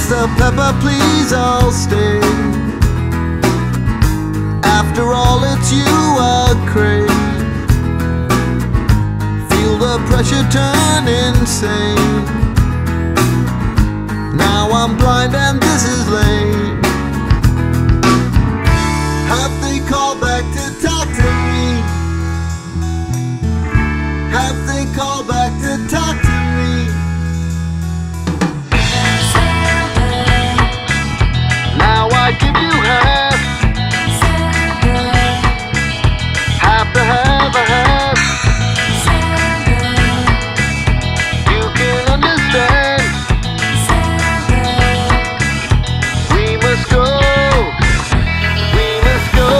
the pepper, please, I'll stay. After all, it's you I crave. Feel the pressure turn insane. Now I'm blind and this is lame. Have they called back to talk to me? Have they called back to talk to me? Now I give you half. Have to have a half. You can understand. We must go. We must go.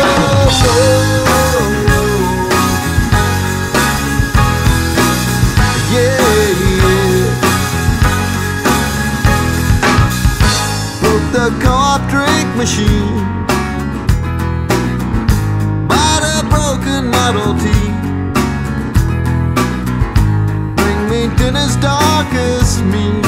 The co-op drink machine, bought a broken Model T. Bring me dinner's darkest mean.